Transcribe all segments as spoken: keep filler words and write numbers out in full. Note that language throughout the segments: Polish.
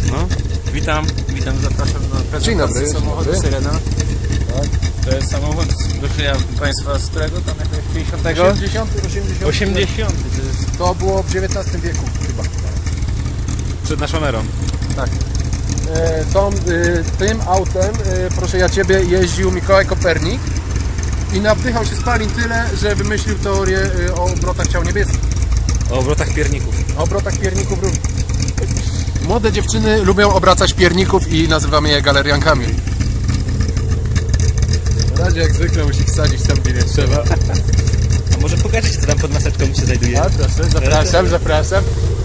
No, witam, witam, zapraszam na prezentację samochodu Syrena. Tak. To jest samochód, wyszedł Państwa z którego tam jakiegoś pięćdziesiątego? osiemdziesiątego, osiemdziesiątego. osiemdziesiątego. To, jest... to było w dziewiętnastym wieku chyba. Przed naszą erą. Tak. E, tą, e, tym autem, e, proszę ja Ciebie, jeździł Mikołaj Kopernik i nawdychał się spalin tyle, że wymyślił teorię e, o obrotach ciał niebieskich. O obrotach pierników. O obrotach pierników również. Młode dziewczyny lubią obracać pierników i nazywamy je galeriankami. Na razie jak zwykle musi wsadzić tam, gdzie nie trzeba. A może pokażecie, co tam pod maseczką się znajduje? A proszę, zapraszam, zapraszam.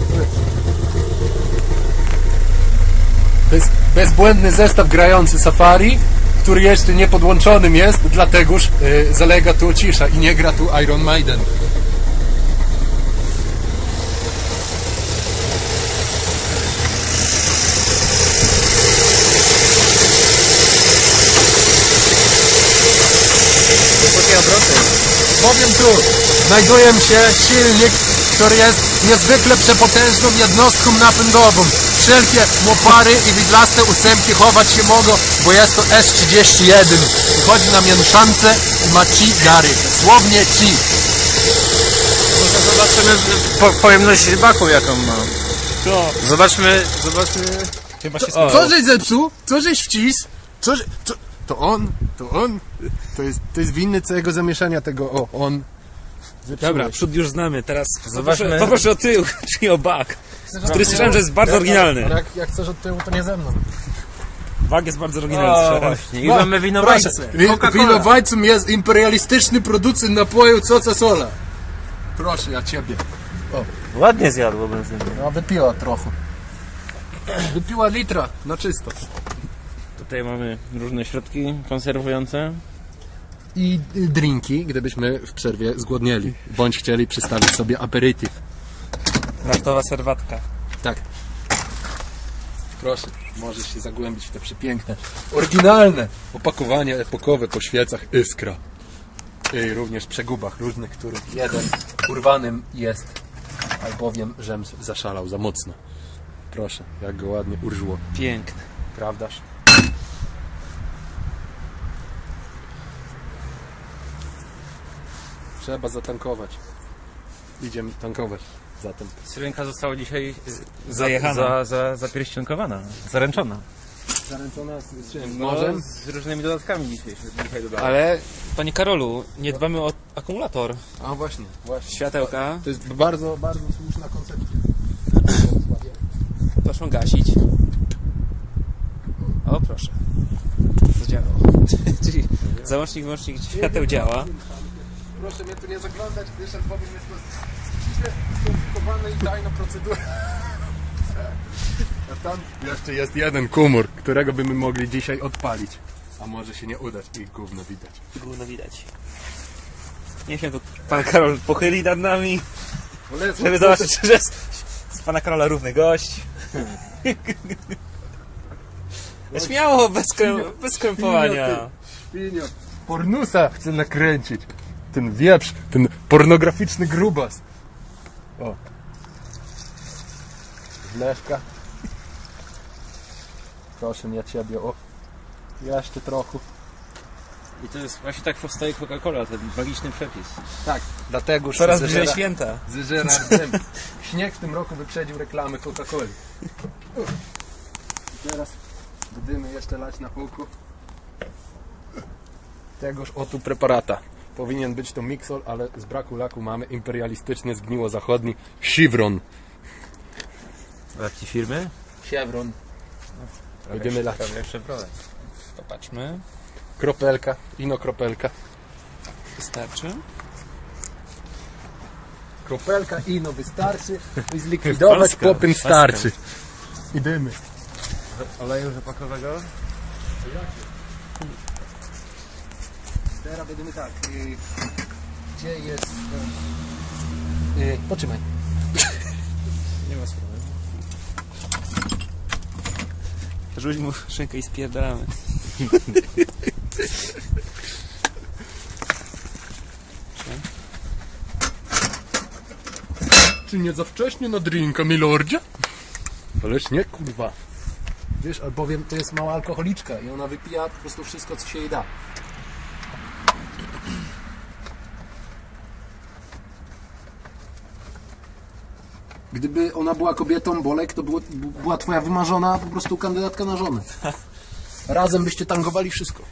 To jest bezbłędny zestaw grający Safari, który jeszcze nie podłączonym jest, dlategoż yy, zalega tu cisza i nie gra tu Iron Maiden. Powiem tu, znajduje się silnik, który jest niezwykle przepotężną jednostką napędową. Wszelkie mopary i widlaste ósemki chować się mogą, bo jest to S trzydzieści jeden. Chodzi na mięszance i ma ci gary. Słownie ci. Może zobaczymy po, pojemność baku, jaką ma. To. Zobaczmy, zobaczmy. Chyba się Co, co żeś zepsuł? Co żeś wcis? Co, co, to on? To on? To jest, to jest winny całego zamieszania tego, o, on. Zepsułeś. Dobra, przód już znamy, teraz zobaczmy. Poproszę, poproszę o tył, czyli o bak, który słyszałem, że jest bardzo jak, oryginalny. Jak, jak chcesz od tyłu, to nie ze mną. Bak jest bardzo oryginalny. Właśnie. I mamy winowajcę. Winowajcą jest imperialistyczny producent napoju Coca Sola. Proszę, ja Ciebie. O. Ładnie zjadło benzynę. No, wypiła trochę. Wypiła litra, na czysto. Tutaj mamy różne środki konserwujące. I drinki, gdybyśmy w przerwie zgłodnieli, bądź chcieli przystawić sobie aperitif. Naftowa serwatka. Tak. Proszę, możesz się zagłębić w te przepiękne, oryginalne opakowanie epokowe po świecach Iskra. I również przegubach różnych, których jeden urwanym jest, albowiem żem zaszalał za mocno. Proszę, jak go ładnie urżło. Piękne. Prawdaż? Trzeba zatankować. Idziemy tankować zatem. Syrenka została dzisiaj zajechana, za, za, zapierścionkowana, zaręczona. Zaręczona z, z czym? Z morzem? Z różnymi dodatkami dzisiaj, dzisiaj dodałem. Ale, Panie Karolu, nie dbamy o akumulator. A właśnie, właśnie. Światełka. To jest bardzo, bardzo słuszna koncepcja. Proszę gasić. O, proszę. Zadziałało. Czyli załącznik, wyłącznik świateł działa. Proszę mnie tu nie zaglądać, gdyż albowiem jest to ściśle skomplikowana i tajna procedura. A tam jeszcze jest jeden komór, którego byśmy mogli dzisiaj odpalić. A może się nie udać i gówno widać. Gówno widać. Niech się tu Pan Karol pochyli nad nami, żeby zobaczyć, że jest z Pana Karola równy gość. Śmiało, bez, krę... bez krępowania. Świnio, pornusa chcę nakręcić. Ten wieprz, ten pornograficzny grubas. O. Wleszka. Proszę ja Ciebie, o. Jeszcze trochę. I to jest właśnie tak powstaje Coca-Cola, ten magiczny przepis. Tak, dlatego coraz bliżej święta. Zeżera śnieg w tym roku wyprzedził reklamy Coca-Coli. Teraz będziemy jeszcze lać na oko tegoż oto preparata. Powinien być to Mixol, ale z braku laku mamy imperialistyczny, zgniło zachodni Chevron. Jakiej firmy? Chevron. Będziemy lać. Popatrzmy. Kropelka, ino kropelka. Wystarczy? Kropelka ino wystarczy, by zlikwidować popyn starczy. Idziemy. Oleju rzepakowego? Teraz będziemy tak. Yy, gdzie jest... Yy, yy, poczymaj. Nie ma sprawy. Rzuć mu szynkę i spierdalamy. Czy nie za wcześnie na drinka, milordzie? Ależ nie, kurwa. Wiesz, albowiem to jest mała alkoholiczka i ona wypija po prostu wszystko, co się jej da. Gdyby ona była kobietą, Bolek, to było, była twoja wymarzona po prostu kandydatka na żonę. Razem byście tangowali wszystko.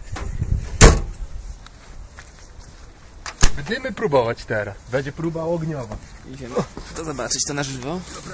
Będziemy próbować teraz. Będzie próba ogniowa. Idziemy to zobaczyć to na żywo. Dobra.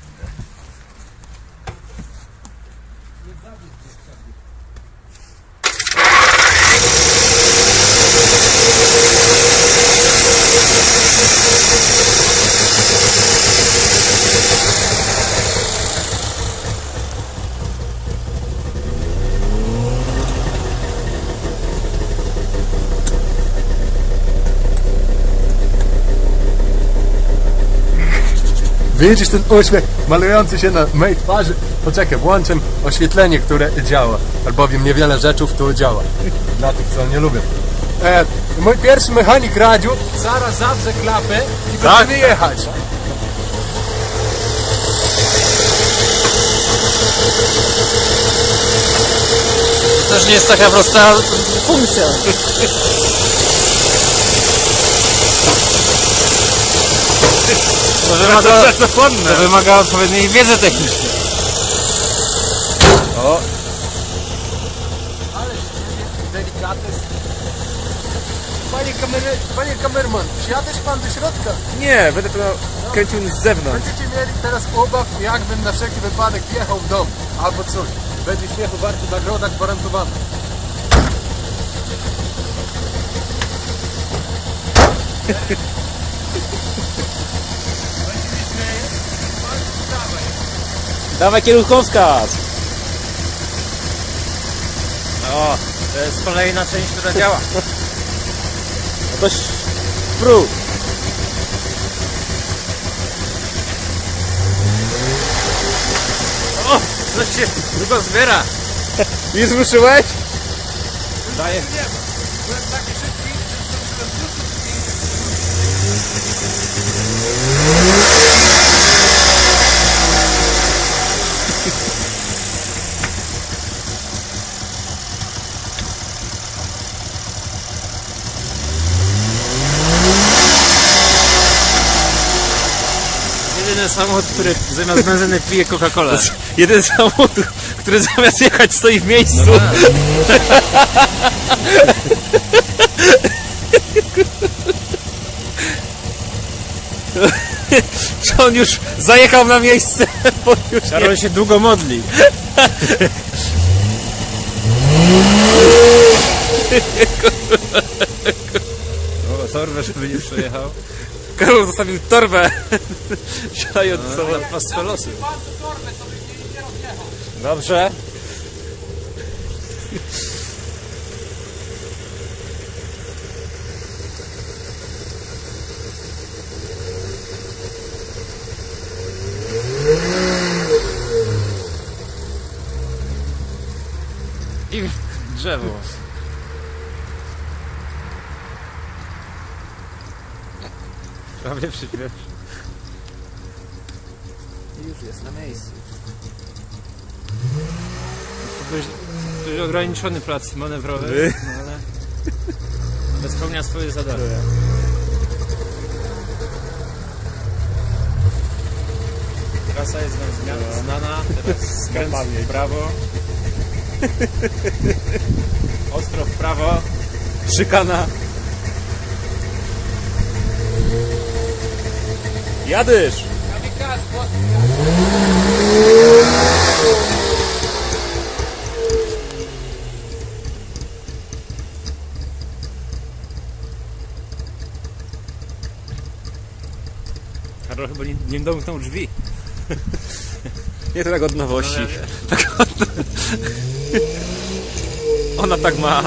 Widzisz ten uśmiech malujący się na mojej twarzy? Poczekaj, włączę oświetlenie, które działa. Albowiem niewiele rzeczy tu działa. Dla tych, co nie lubią. E, mój pierwszy mechanik radził, zaraz zawrze klapę i tak, będziemy jechać. To też nie jest taka prosta funkcja. To wymaga, to wymaga odpowiedniej wiedzy technicznej. O! Ale delikatny. Panie kamery, panie kamerman, wsiadasz pan do środka? Nie, będę to kręcił z zewnątrz. Będziecie mieli teraz obaw, jakbym na wszelki wypadek wjechał w dom albo coś. Będzie śmiechu warty, nagroda gwarantowana. Dawaj kierunkowskaz! O, to jest kolejna część, która działa. No to prób. O, coś się długo zbiera. Nie zruszyłeś? Daję. Byłem taki szybki, Jedyny samochód, który zamiast benzyny pije Coca-Colę. Jeden samochód, który zamiast jechać stoi w miejscu. No Że on już zajechał na miejsce, bo już Karol się długo modli. O, torbę, żeby nie przejechał. Karol zostawił torbę, siadając no, sobie. Pastwę losy. Dobrze. I w drzewo. Prawie przyśpiesz. I już jest na miejscu. Dość, dość ograniczony plac manewrowy, no ale spełnia swoje zadanie. Trasa jest nam zmiana, znana, teraz skręt w prawo. Ostro w prawo. Szykana. Jadysz! Karol chyba nie, nie domknął drzwi. Nie to tak od nowości. Tak od... Ona tak ma.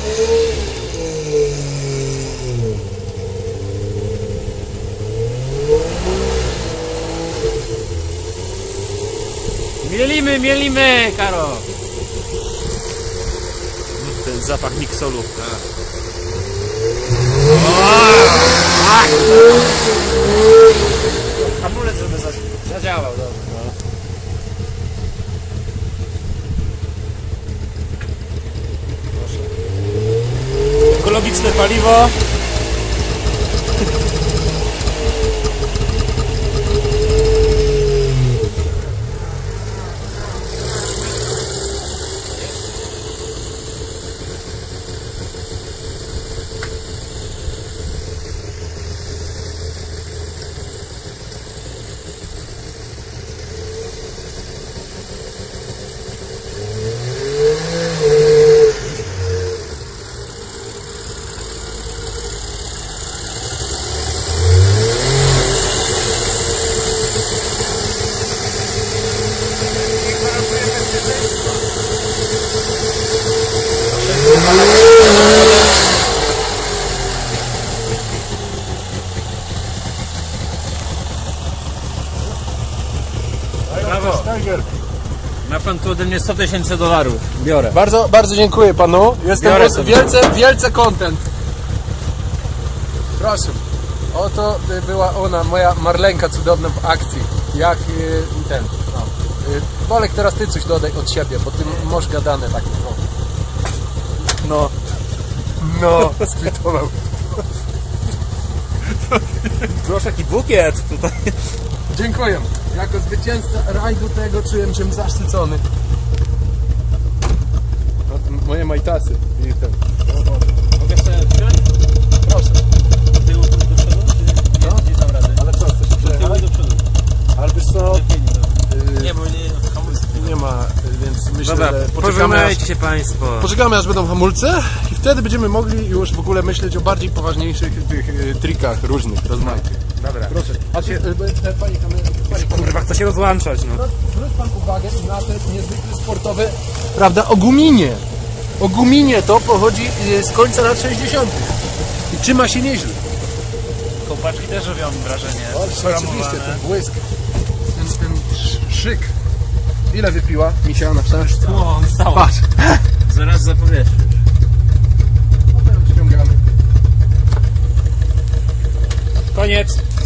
Mielimy, mielimy, Karol! Ten zapach miksolu. Hamulec, żeby zadziałał, dobrze. paliwo. Brawo. Ma pan tu ode mnie sto tysięcy dolarów. Biorę. Bardzo, bardzo dziękuję panu. Jestem Biorę roz- sobie. wielce, wielce content. Proszę. Oto y, była ona, moja Marlenka cudowna w akcji. Jak y, ten. No. Y, Bolek, teraz ty coś dodaj od siebie, bo ty masz gadane takie. No. No. No, skwitował. Proszę, jaki bukiet tutaj. Dziękuję. Jako zwycięzca rajdu tego czułem się zaszczycony. No, to moje majtasy. I ten. Mogę sobie wziąć? Proszę. Do tyłu do przodu? Czy nie, No. nie dam rady? Ale co, chcesz Do tyłu przejechać? i do przodu. Ale wiesz co, Lepiej nie, no. y, Nie, bo nie hamulce. nie ma, y, więc myślę, Dobra, że poczekamy pożegnajcie aż, się państwo. poczekamy aż będą hamulce i wtedy będziemy mogli już w ogóle myśleć o bardziej poważniejszych tych y, trikach różnych, rozmaitych. Dobra. Proszę. A ty, y, y, panie kamerze, Kurwa, chcę się rozłączać, no. zwróć pan uwagę na te niezwykle sportowe, prawda, o guminie. O guminie to pochodzi y, z końca lat sześćdziesiątych. I trzyma się nieźle. Kopaczki też robią wrażenie. Oczywiście, ten błysk, ten, ten sz- szyk. Ile wypiła misia na szczęście? O, stało. Patrz. Zaraz zapowiesz. Potem ściągamy. Koniec.